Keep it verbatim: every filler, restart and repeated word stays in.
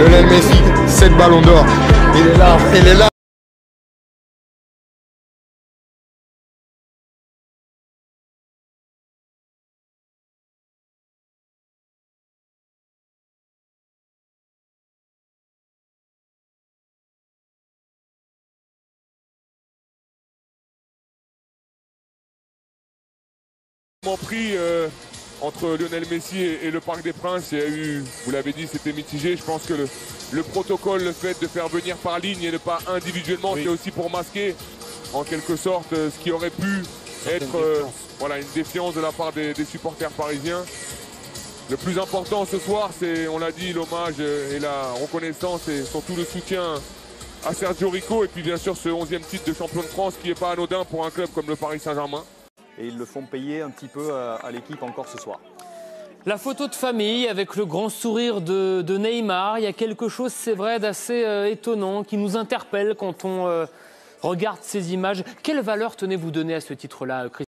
Lionel Messi, sept ballons d'or. Il est là, il est là. Pris euh, entre Lionel Messi et, et le Parc des Princes, il y a eu, vous l'avez dit, c'était mitigé. Je pense que le, le protocole, le fait de faire venir par ligne et ne pas individuellement, oui. C'est aussi pour masquer en quelque sorte ce qui aurait pu être euh, voilà, une défiance de la part des, des supporters parisiens. Le plus important ce soir, c'est, on l'a dit, l'hommage et la reconnaissance et surtout le soutien à Sergio Rico et puis bien sûr ce onzième titre de champion de France qui n'est pas anodin pour un club comme le Paris Saint-Germain. Et ils le font payer un petit peu à, à l'équipe encore ce soir. La photo de famille avec le grand sourire de, de Neymar, il y a quelque chose, c'est vrai, d'assez euh, étonnant qui nous interpelle quand on euh, regarde ces images. Quelle valeur tenez-vous donner à ce titre-là, Christophe ?